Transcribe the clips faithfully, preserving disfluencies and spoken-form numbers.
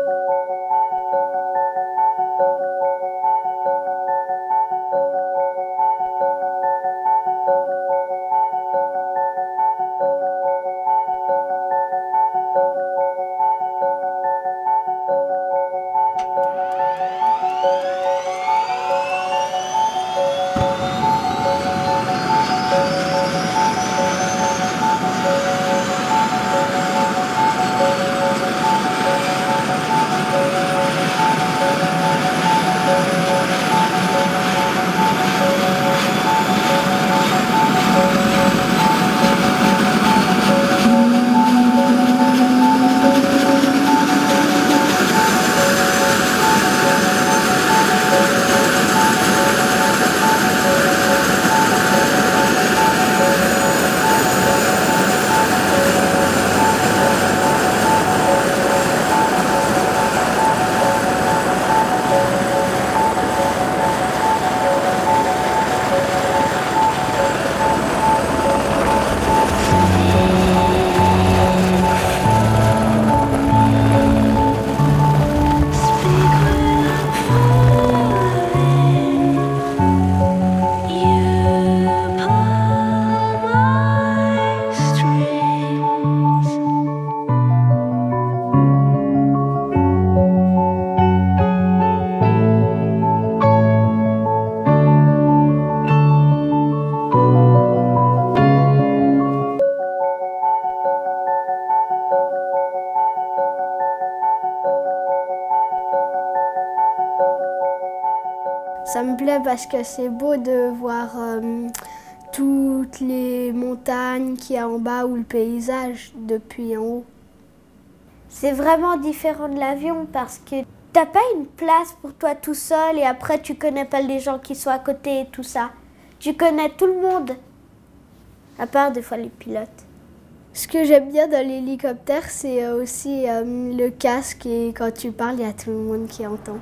Ça me plaît parce que c'est beau de voir euh, toutes les montagnes qu'il y a en bas ou le paysage depuis en haut. C'est vraiment différent de l'avion parce que t'as pas une place pour toi tout seul et après tu connais pas les gens qui sont à côté et tout ça. Tu connais tout le monde, à part des fois les pilotes. Ce que j'aime bien dans l'hélicoptère, c'est aussi euh, le casque et quand tu parles, il y a tout le monde qui entend.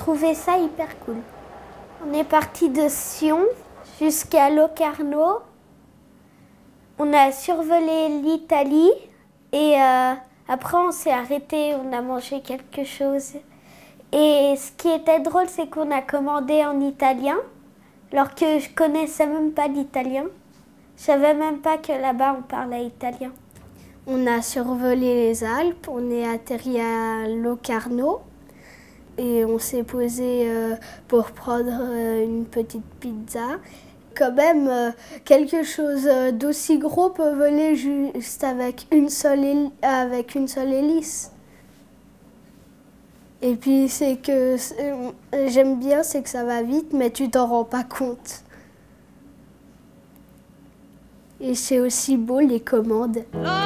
trouvé ça hyper cool. On est parti de Sion jusqu'à Locarno. On a survolé l'Italie et euh, après on s'est arrêté, on a mangé quelque chose. Et ce qui était drôle, c'est qu'on a commandé en italien, alors que je connaissais même pas l'italien. Je savais même pas que là-bas on parlait italien. On a survolé les Alpes, on est atterri à Locarno et on s'est posé euh, pour prendre euh, une petite pizza. Quand même, euh, quelque chose d'aussi gros peut voler juste avec une seule, avec une seule hélice. Et puis c'est que j'aime bien, c'est que ça va vite, mais tu t'en rends pas compte. Et c'est aussi beau les commandes.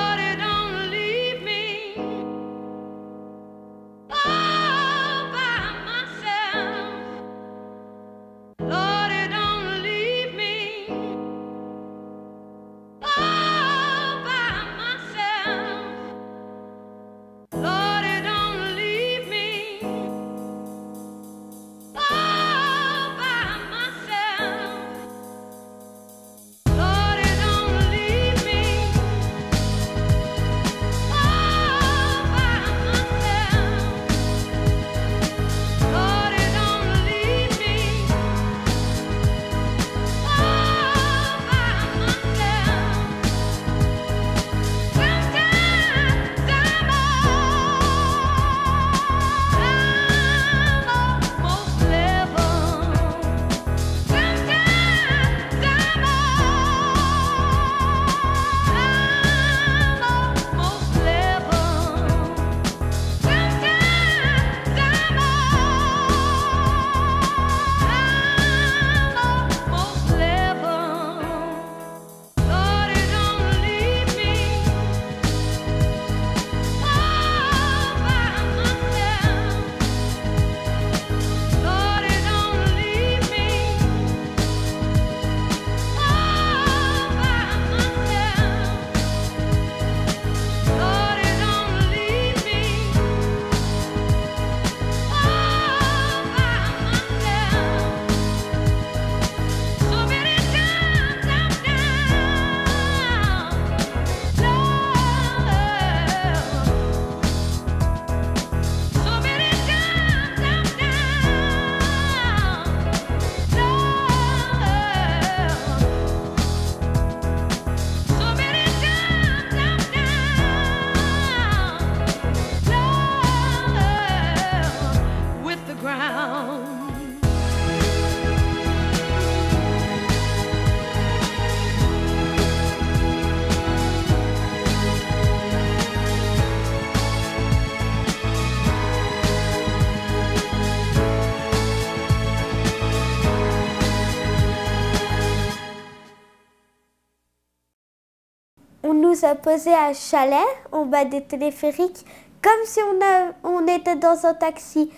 On nous a posé à Chalais, en bas des téléphériques, comme si on, a, on était dans un taxi.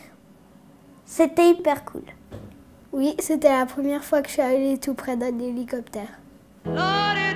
C'était hyper cool. Oui, c'était la première fois que je suis allée tout près d'un hélicoptère.